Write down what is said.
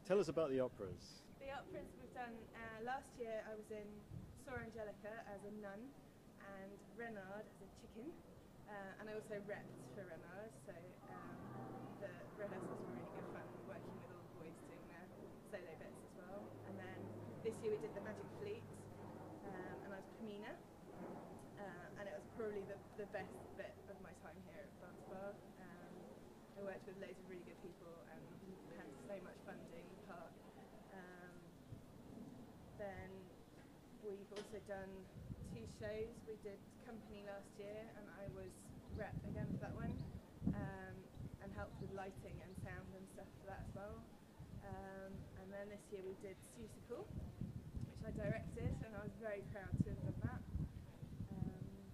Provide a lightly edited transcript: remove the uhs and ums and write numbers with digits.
Tell us about the operas. The operas we've done, last year I was in Sor Angelica as a nun and Renard as a chicken, and I also repped for Renard, so the rehearsals were really good fun, working with all the boys doing their solo bits as well. And then this year we did the Magic Fleet, and I was Pamina, and it was probably the best bit of my time here at Dance Bar. I worked with loads of really good people and had so much fun doing the part. Then we've also done 2 shows. We did Company last year and I was rep again for that one, and helped with lighting and sound and stuff for that as well. And then this year we did Susical, which I directed, and I was very proud